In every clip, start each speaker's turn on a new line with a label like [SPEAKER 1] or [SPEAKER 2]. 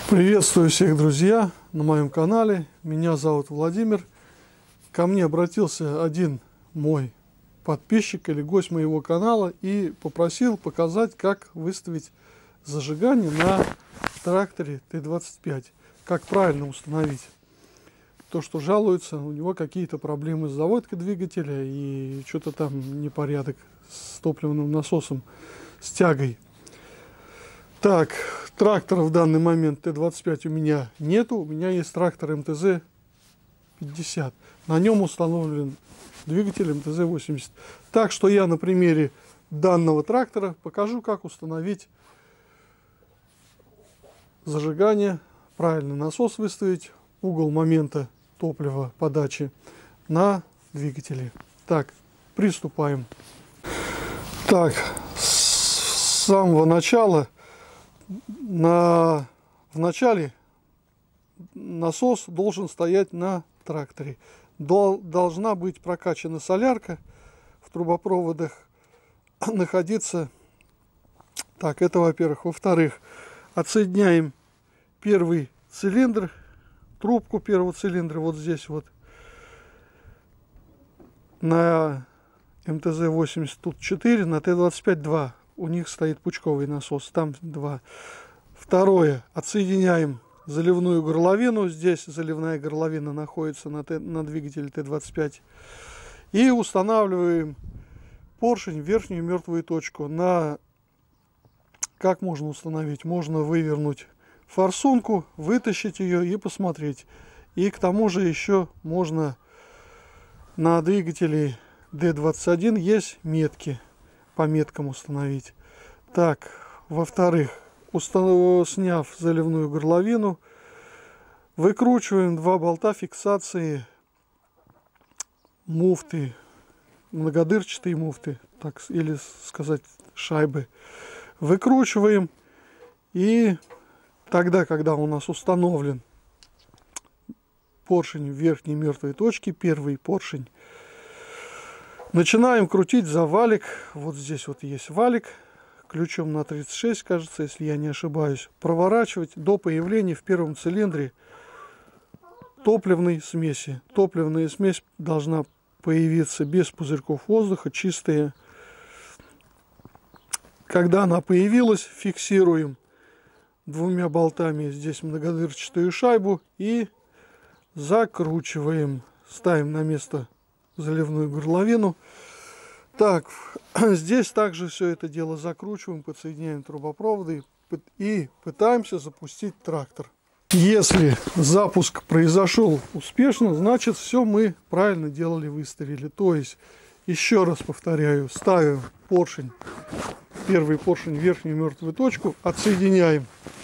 [SPEAKER 1] Приветствую всех, друзья, на моем канале. Меня зовут Владимир. Ко мне обратился один мой подписчик или гость моего канала и попросил показать, как выставить зажигание на тракторе Т-25. Как правильно установить. То, что жалуется, у него какие-то проблемы с заводкой двигателя и что-то там непорядок с топливным насосом, с тягой. Так, трактора в данный момент Т-25 у меня нету. У меня есть трактор МТЗ-50. На нем установлен двигатель МТЗ-80. Так что я на примере данного трактора покажу, как установить зажигание, правильно насос выставить, угол момента топлива подачи на двигателе. Так, приступаем. Так, с самого начала. В начале насос должен стоять на тракторе. Должна быть прокачана солярка, в трубопроводах находиться. Так, это во-первых. Во-вторых, отсоединяем первый цилиндр, трубку первого цилиндра вот здесь вот. На МТЗ-80 тут 4, на Т-25 2. У них стоит пучковый насос, там 2. Второе. Отсоединяем заливную горловину. Здесь заливная горловина находится на двигателе Т-25. И устанавливаем поршень в верхнюю мертвую точку. Как можно установить? Можно вывернуть форсунку, вытащить ее и посмотреть. И к тому же еще можно на двигателе Д-21 есть метки. По меткам установить. Так, во-вторых, сняв заливную горловину, выкручиваем 2 болта фиксации муфты, многодырчатые муфты, так, или сказать шайбы. Выкручиваем, и тогда, когда у нас установлен поршень в верхней мертвой точке, первый поршень, начинаем крутить за валик. Вот здесь вот есть валик. Ключом на 36, кажется, если я не ошибаюсь. Проворачивать до появления в первом цилиндре топливной смеси. Топливная смесь должна появиться без пузырьков воздуха, чистая. Когда она появилась, фиксируем 2 болтами здесь многодырчатую шайбу и закручиваем. Ставим на место заливную горловину. Так, здесь также все это дело закручиваем, подсоединяем трубопроводы и пытаемся запустить трактор. Если запуск произошел успешно, значит все мы правильно делали, выставили. То есть, еще раз повторяю, ставим поршень, первый поршень в верхнюю мертвую точку, отсоединяем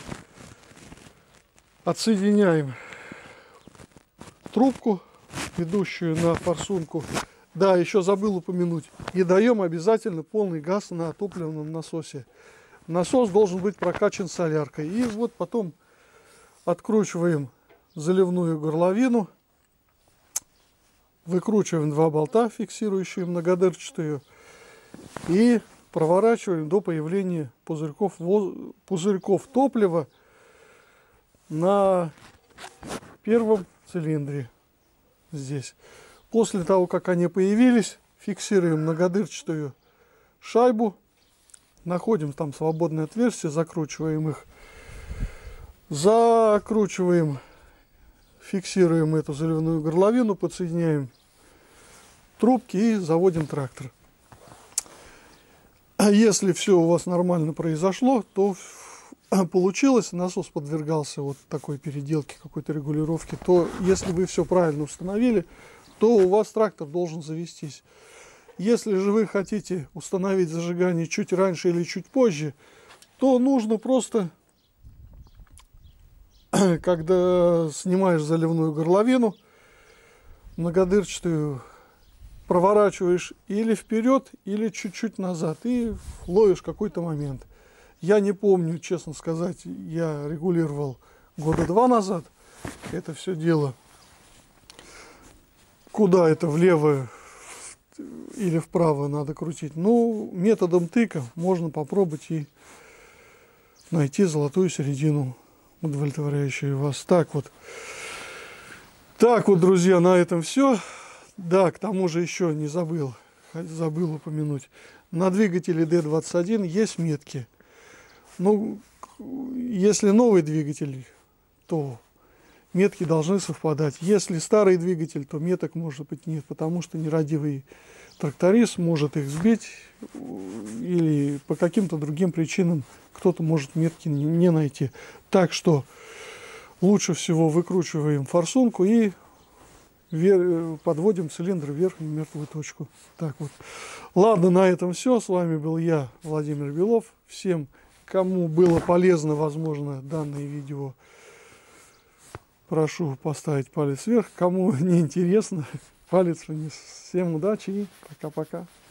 [SPEAKER 1] трубку, ведущую на форсунку. Да, еще забыл упомянуть. И даем обязательно полный газ на топливном насосе. Насос должен быть прокачан соляркой. И вот потом откручиваем заливную горловину. Выкручиваем 2 болта, фиксирующие многодырчатую. И проворачиваем до появления пузырьков топлива на первом цилиндре. Здесь. После того, как они появились, фиксируем многодырчатую шайбу, находим там свободное отверстие, закручиваем их, фиксируем эту заливную горловину, подсоединяем трубки и заводим трактор. А если все у вас нормально произошло, то получилось, насос подвергался вот такой переделке, какой-то регулировке, то если вы все правильно установили, то у вас трактор должен завестись. Если же вы хотите установить зажигание чуть раньше или чуть позже, то нужно просто, когда снимаешь заливную горловину, многодырчатую, проворачиваешь или вперед, или чуть-чуть назад, и ловишь какой-то момент. Я не помню, честно сказать, я регулировал 2 года назад это все дело. Куда это, влево или вправо надо крутить? Ну, методом тыка можно попробовать и найти золотую середину. удовлетворяющие вас. Так вот, друзья, на этом все. Да, к тому же еще не забыл упомянуть. На двигателе D21 есть метки. Ну, если новый двигатель, то метки должны совпадать. Если старый двигатель, то меток может быть нет, потому что нерадивый тракторист может их сбить, или по каким-то другим причинам кто-то может метки не найти. Так что лучше всего выкручиваем форсунку и подводим цилиндр в верхнюю мертвую точку. Так вот. Ладно, на этом все. С вами был я, Владимир Белов. Всем, кому было полезно, возможно, данное видео, прошу поставить палец вверх. Кому не интересно, палец вниз. Всем удачи и пока-пока.